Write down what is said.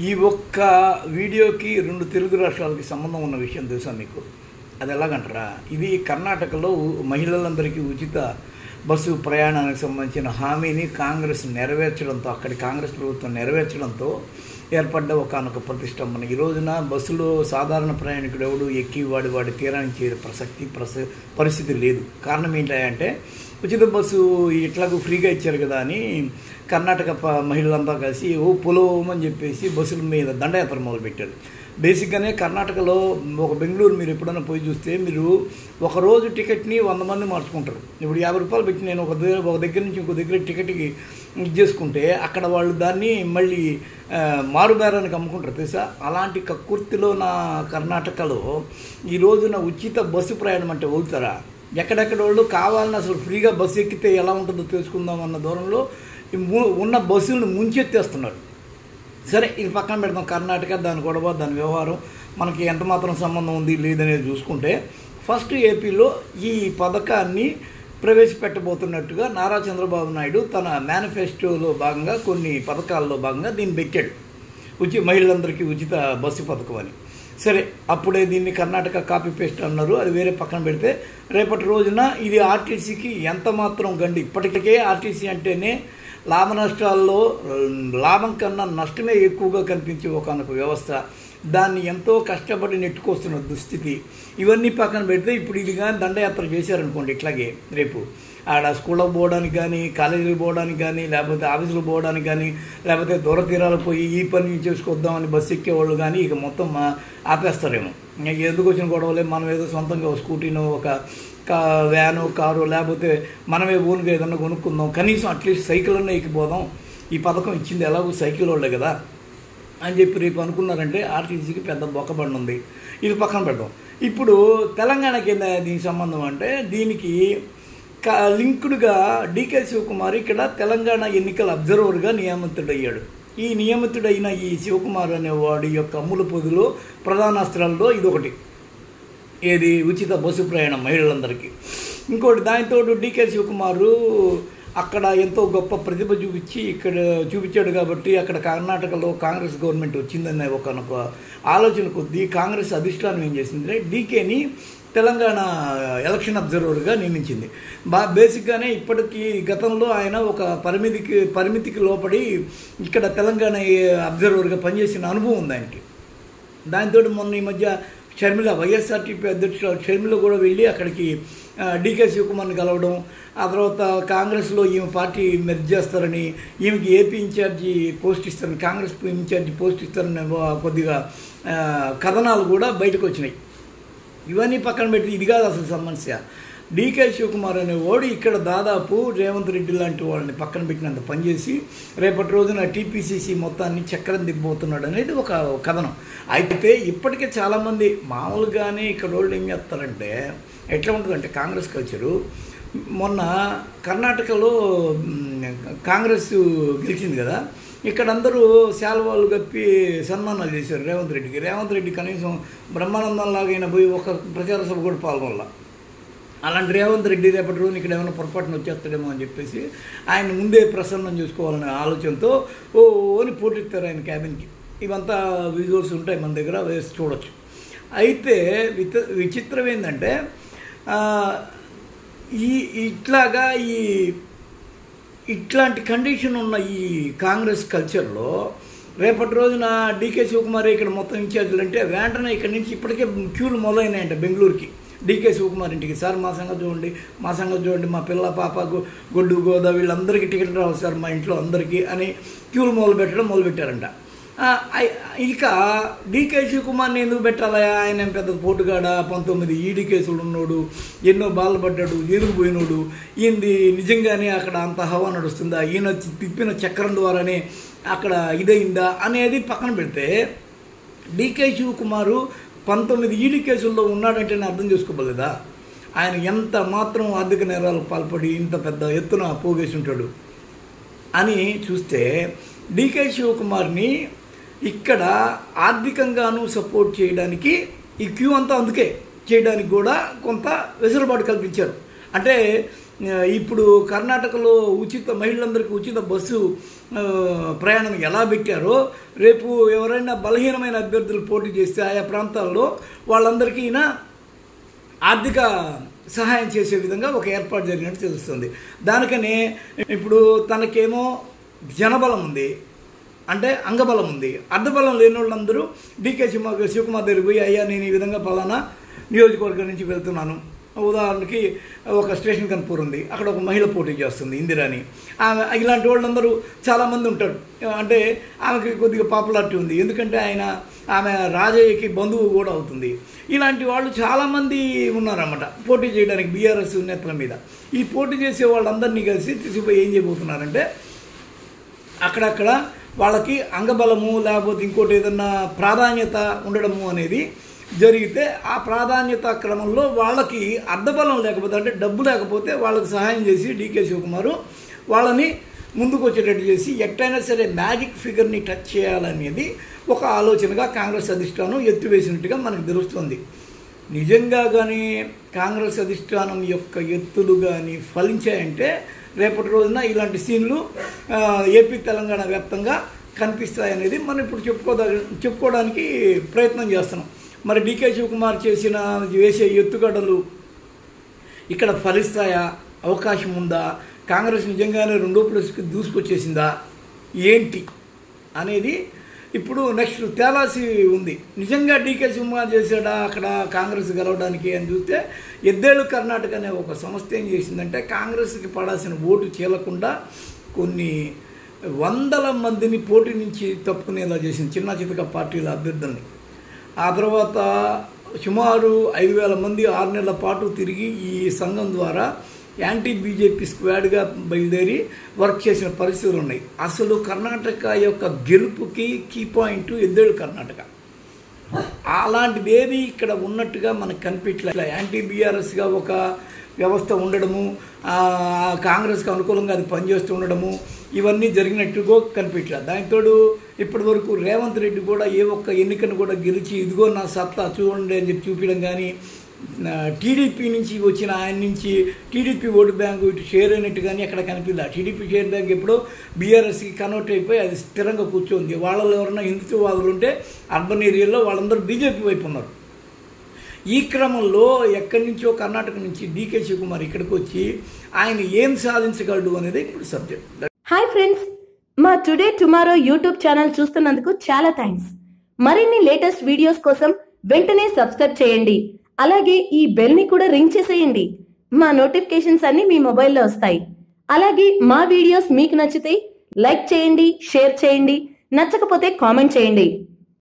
ఈ ఒక్క వీడియోకి 2 తెలుగు రాష్ట్రాలకి సంబంధం ఉన్న విషయం తెలుసా మీకు? అది ఎలాగంటారా, ఇది కర్ణాటకలో మహిళలందరికీ ఉచిత బస్సు ప్రయాణానికి సంబంధించిన హామీని కాంగ్రెస్ నెరవేర్చడంతో, అక్కడి కాంగ్రెస్ ప్రభుత్వం నెరవేర్చడంతో ఏర్పడ్డ ఒకనొక ప్రతిష్టంభన. ఈ రోజున బస్సులో సాధారణ ప్రయాణికుడు ఎవడు ఎక్కి వాడి తీరానికి చేరే పరిస్థితి లేదు. కారణం ఏంటంటే ఉచిత బస్సు ఇట్లాగూ ఫ్రీగా ఇచ్చారు కదా అని కర్ణాటక మహిళలంతా కలిసి పొలవమని చెప్పేసి బస్సుల మీద దండయాత్ర మొదలుపెట్టారు. బేసిక్గానే కర్ణాటకలో ఒక బెంగళూరు మీరు ఎప్పుడైనా పోయి చూస్తే మీరు ఒకరోజు టికెట్ని 100 మంది మార్చుకుంటారు. ఇప్పుడు 50 రూపాయలు పెట్టి నేను ఒక దగ్గర నుంచి ఇంకో దగ్గర టికెట్కి చేసుకుంటే అక్కడ వాళ్ళు దాన్ని మళ్ళీ మారుబేరానికి అమ్ముకుంటారు తెలుసా. అలాంటి కక్కుర్తిలో నా కర్ణాటకలో ఈ రోజున ఉచిత బస్సు ప్రయాణం అంటే వదులుతారా? ఎక్కడెక్కడ వాళ్ళు కావాలని అసలు ఫ్రీగా బస్సు ఎక్కితే ఎలా ఉంటుందో తెలుసుకుందాం అన్న దూరంలో ఉన్న బస్సులను ముంచెత్తేస్తున్నారు. సరే, ఇది పక్కన పెడతాం. కర్ణాటక దాని గొడవ, దాని వ్యవహారం మనకి ఎంత మాత్రం సంబంధం ఉంది లేదనేది చూసుకుంటే, ఫస్ట్ ఏపీలో ఈ పథకాన్ని ప్రవేశపెట్టబోతున్నట్టుగా నారా చంద్రబాబు నాయుడు తన మేనిఫెస్టోలో భాగంగా కొన్ని పథకాల్లో భాగంగా దీన్ని పెట్టాడు. మహిళలందరికీ ఉచిత బస్సు పథకం అని. సరే, అప్పుడే దీన్ని కర్ణాటక కాపీ పేస్ట్ అన్నారు. అది వేరే పక్కన పెడితే రేపటి రోజున ఇది ఆర్టీసీకి ఎంత మాత్రం గండి. ఇప్పటికే ఆర్టీసీ అంటేనే లాభ నష్టాల్లో లాభం కన్నా నష్టమే ఎక్కువగా కనిపించే ఒకనొక వ్యవస్థ. దాన్ని ఎంతో కష్టపడి నెట్టుకొస్తున్న దుస్థితి. ఇవన్నీ పక్కన పెడితే ఇప్పుడు ఇది కానీ దండయాత్ర చేశారనుకోండి, ఇట్లాగే రేపు ఆడ స్కూళ్ళకు పోవడానికి కానీ, కాలేజీలకు పోవడానికి కానీ, లేకపోతే ఆఫీసులకు పోవడానికి కానీ, లేకపోతే దూర తీరాలకు పోయి ఈ పని చేసుకొద్దామని బస్సు ఎక్కేవాళ్ళు కానీ ఇక మొత్తం ఆపేస్తారేమో. ఎందుకు వచ్చిన గొడవలే, మనం ఏదో సొంతంగా ఒక స్కూటీనో ఒక వ్యాను కారు లేకపోతే మనమే ఓన్గా ఏదన్నా కొనుక్కుందాం, కనీసం అట్లీస్ట్ సైకిల్ అన్నా ఎక్కిపోదాం, ఈ పథకం ఇచ్చింది ఎలాగో సైకిల్ వాళ్ళే కదా అని చెప్పి రేపు అనుకున్నారంటే ఆర్టీసీకి పెద్ద బొక్కబండి ఉంది. ఇది పక్కన పెడదాం. ఇప్పుడు తెలంగాణకి ఏందా దీనికి సంబంధం అంటే, దీనికి లింక్డ్గా డీకే శివకుమార్ ఇక్కడ తెలంగాణ ఎన్నికల అబ్జర్వర్గా నియమితుడయ్యాడు. ఈ నియమితుడైన ఈ శివకుమార్ అనేవాడి యొక్క అమ్ముల పొదిలో ప్రధాన అస్త్రాల్లో ఇదొకటి. ఏది? ఉచిత బస్సు ప్రయాణం మహిళలందరికీ. ఇంకోటి దానితో డీకే శివకుమారు అక్కడ ఎంతో గొప్ప ప్రతిభ చూపించాడు కాబట్టి అక్కడ కర్ణాటకలో కాంగ్రెస్ గవర్నమెంట్ వచ్చిందనే ఒకనొక ఆలోచన కొద్దీ కాంగ్రెస్ అధిష్టానం ఏం చేసిందంటే డీకేని తెలంగాణ ఎలక్షన్ అబ్జర్వర్గా నియమించింది. బేసిక్గానే ఇప్పటికీ గతంలో ఆయన ఒక పరిమితికి లోపడి ఇక్కడ తెలంగాణ అబ్జర్వర్గా పనిచేసిన అనుభవం ఉంది ఆయనకి. దాంతో మొన్న ఈ మధ్య షర్మిల, వైఎస్ఆర్టీపీ అధ్యక్షుడు షర్మిల కూడా వెళ్ళి అక్కడికి డీకే శివకుమార్ని కలవడం, ఆ తర్వాత కాంగ్రెస్లో ఈమె పార్టీ మెర్జ్ చేస్తారని, ఈమెకి ఏపీ ఇన్ఛార్జి పోస్ట్ ఇస్తారని, కాంగ్రెస్ ఇన్ఛార్జి పోస్ట్ ఇస్తారని కొద్దిగా కథనాలు కూడా బయటకు వచ్చినాయి. ఇవన్నీ పక్కన పెట్టి ఇది కాదు అసలు సమస్య. డీకే శివకుమార్ అనేవాడు ఇక్కడ దాదాపు రేవంత్ రెడ్డి లాంటి వాళ్ళని పక్కన పెట్టినంత పనిచేసి రేపటి రోజున టీపీసీసీ మొత్తాన్ని చక్రం దిబ్బోతున్నాడు అనేది ఒక కథనం. అయితే ఇప్పటికే చాలామంది మామూలుగానే ఇక్కడ వాళ్ళు ఏం చేస్తారంటే, ఎట్లా ఉంటుందంటే కాంగ్రెస్ కల్చరు, మొన్న కర్ణాటకలో కాంగ్రెస్ గెలిచింది కదా, ఇక్కడ అందరూ శాలువాలు కప్పి సన్మానాలు చేశారు రేవంత్ రెడ్డికి. రేవంత్ రెడ్డి కనీసం బ్రహ్మానందం లాగైనా పోయి ఒక ప్రచార సభ కూడా పాల్గొనాల. అలాంటి రేవంత్ రెడ్డి రేపటి రోజున ఇక్కడ ఏమైనా పొరపాటున వచ్చేస్తాడేమో అని చెప్పేసి ఆయన ముందే ప్రసన్నం చేసుకోవాలనే ఆలోచనతో అని పోటెత్తారు ఆయన క్యాబిన్కి. ఇవంతా విజువల్స్ ఉంటాయి మన దగ్గర, వేసి చూడొచ్చు. అయితే విచిత్రం ఏంటంటే ఇట్లాంటి కండిషన్ ఉన్న ఈ కాంగ్రెస్ కల్చర్లో రేపటి రోజున డీకే శివకుమార్ ఇక్కడ మొత్తం ఇన్ఛార్జీలు అంటే వెంటనే ఇక్కడ నుంచి ఇప్పటికే క్యూలు మొదలైనాయంట బెంగళూరుకి. డీకే శివకుమార్ ఇంటికి, సార్ మా సంగతి చూడండి, మా పిల్ల పాప గొడ్డు గోదా వీళ్ళందరికీ టికెట్ రావాలి సార్ మా ఇంట్లో అందరికీ అని క్యూలు మొదలుపెట్టారంట. ఇక డీకే శివకుమార్ని ఎందుకు పెట్టాలా? ఆయన పెద్ద పోటుగాడ, 19 ఈడీ కేసులు ఉన్నోడు, ఎన్నో బాధలు పడ్డాడు, ఎదుగుపోయినోడు, ఈయనది నిజంగానే అక్కడ అంత హవా నడుస్తుందా, ఈయన తిప్పిన చక్రం ద్వారానే అక్కడ ఇదయిందా అనేది పక్కన పెడితే, డీకే శివకుమారు 19 ఈడీ కేసుల్లో ఉన్నాడంటే అర్థం చేసుకోలేదా? ఆయన ఎంత మాత్రం ఆర్థిక నేరాలకు పాల్పడి ఇంత పెద్ద ఎత్తున పోగేసి ఉంటాడు అని చూస్తే, డీకే శివకుమార్ని ఇక్కడ ఆర్థికంగాను సపోర్ట్ చేయడానికి ఈ క్యూ అంతా అందుకే చేయడానికి కూడా కొంత వెసులుబాటు కల్పించారు. అంటే ఇప్పుడు కర్ణాటకలో మహిళలందరికీ ఉచిత బస్సు ప్రయాణం ఎలా పెట్టారో రేపు ఎవరైనా బలహీనమైన అభ్యర్థులు పోటీ చేస్తే ఆయా ప్రాంతాల్లో వాళ్ళందరికీ ఈయన ఆర్థిక సహాయం చేసే విధంగా ఒక ఏర్పాటు జరిగినట్టు తెలుస్తుంది. దానికనే ఇప్పుడు తనకేమో జనబలం ఉంది, అంటే అంగబలం ఉంది. అర్ధబలం లేని వాళ్ళందరూ డీకే శివకుమార్ దగ్గరికి పోయి, అయ్యా నేను ఈ విధంగా పలానా నియోజకవర్గం నుంచి వెళ్తున్నాను, ఉదాహరణకి ఒక స్టేషన్ కన్పూర్ ఉంది, అక్కడ ఒక మహిళ పోటీ చేస్తుంది ఇందిరాని, ఆమె ఇలాంటి వాళ్ళందరూ చాలామంది ఉంటారు. అంటే ఆమెకి కొద్దిగా పాపులారిటీ ఉంది, ఎందుకంటే ఆమె రాజయ్యకి బంధువు కూడా అవుతుంది. ఇలాంటి వాళ్ళు చాలామంది ఉన్నారన్నమాట పోటీ చేయడానికి బీఆర్ఎస్ నేతల మీద. ఈ పోటీ చేసే వాళ్ళందరినీ కలిసి తీసుకుపోయి ఏం చేయబోతున్నారంటే అక్కడక్కడ వాళ్ళకి అంగబలము లేకపోతే ఇంకోటి ఏదన్నా ప్రాధాన్యత ఉండడము అనేది జరిగితే ఆ ప్రాధాన్యత క్రమంలో వాళ్ళకి అర్ధబలం లేకపోతే అంటే డబ్బు లేకపోతే వాళ్ళకి సహాయం చేసి డీకే శివకుమారు వాళ్ళని ముందుకు వచ్చేటట్టు చేసి ఎట్టయినా సరే మ్యాజిక్ ఫిగర్ని టచ్ చేయాలనేది ఒక ఆలోచనగా కాంగ్రెస్ అధిష్టానం ఎత్తువేసినట్టుగా మనకు తెలుస్తుంది. నిజంగా కానీ కాంగ్రెస్ అధిష్టానం యొక్క ఎత్తులు కానీ ఫలించాయంటే రేపటి రోజున ఇలాంటి సీన్లు ఏపీ తెలంగాణ వ్యాప్తంగా కనిపిస్తాయనేది మనం ఇప్పుడు చెప్పుకోవడానికి ప్రయత్నం చేస్తున్నాం. మరి డీకే శివకుమార్ వేసే ఎత్తుగడలు ఇక్కడ ఫలిస్తాయా, అవకాశం ఉందా, కాంగ్రెస్ నిజంగానే 2వ ప్లేస్కి దూసుకొచ్చేసిందా ఏంటి అనేది ఇప్పుడు నెక్స్ట్ తేలాల్సి ఉంది. నిజంగా డీకే శివకుమార్ చేశాడా అక్కడ కాంగ్రెస్ గెలవడానికి అని చూస్తే ఎద్దేళ్ళు కర్ణాటక అనే ఒక సంస్థ ఏం చేసిందంటే కాంగ్రెస్కి పడాల్సిన ఓటు చీలకుండా కొన్ని వందల మందిని పోటీ నుంచి తప్పుకునేలా చేసింది, చిన్న చితక పార్టీల అభ్యర్థుల్ని. ఆ తర్వాత సుమారు 5,000 మంది 6 నెలల పాటు తిరిగి ఈ సంఘం ద్వారా యాంటీ బీజేపీ స్క్వాడ్గా బయలుదేరి వర్క్ చేసిన పరిస్థితులు ఉన్నాయి. అసలు కర్ణాటక యొక్క గెలుపుకి కీ పాయింట్ ఎద్దేళ్ళు కర్ణాటక. అలాంటిది ఏది ఇక్కడ ఉన్నట్టుగా మనకు కనిపించలే. యాంటీ బీఆర్ఎస్గా ఒక వ్యవస్థ ఉండడము, కాంగ్రెస్కి అనుకూలంగా అది పనిచేస్తూ ఉండడము, ఇవన్నీ జరిగినట్టుగా కనిపించలే. దానితోడు ఇప్పటి వరకు రేవంత్ రెడ్డి కూడా ఏ ఒక్క ఎన్నికను కూడా గెలిచి ఇదిగో నా సత్తా చూడండి అని చెప్పి చూపించడం కానీ, టీడీపీ నుంచి వచ్చిన ఆయన నుంచి టీడీపీ ఓటు బ్యాంకు ఇటు షేర్ అయినట్టు కానీ అక్కడ కనిపించలే. టీడీపీ షేర్ బ్యాంక్ ఎప్పుడో బీఆర్ఎస్కి కన్వర్ట్ అయిపోయి అది స్థిరంగా కూర్చోంది. వాళ్ళలో ఎవరైనా హిందుత్వవాదులు ఉంటే అర్బన్ ఏరియాలో వాళ్ళందరూ బీజేపీ వైపు ఉన్నారు. ఈ క్రమంలో ఎక్కడి నుంచో కర్ణాటక నుంచి డీకే శివకుమార్ ఇక్కడికి వచ్చి ఆయన ఏం సాధించగలడు అనేది ఇప్పుడు సబ్జెక్ట్. హాయ్ ఫ్రెండ్స్, మా టుడే టుమారో యూట్యూబ్ ఛానల్ చూస్తున్నందుకు చాలా థ్యాంక్స్. మరిన్ని లేటెస్ట్ వీడియోస్ కోసం వెంటనే సబ్స్క్రైబ్ చేయండి. అలాగే ఈ బెల్ ని కూడా రింగ్ చేసేయండి. మా నోటిఫికేషన్స్ అన్ని మీ మొబైల్లో వస్తాయి. అలాగే మా వీడియోస్ మీకు నచ్చితే లైక్ చేయండి, షేర్ చేయండి, నచ్చకపోతే కామెంట్ చేయండి.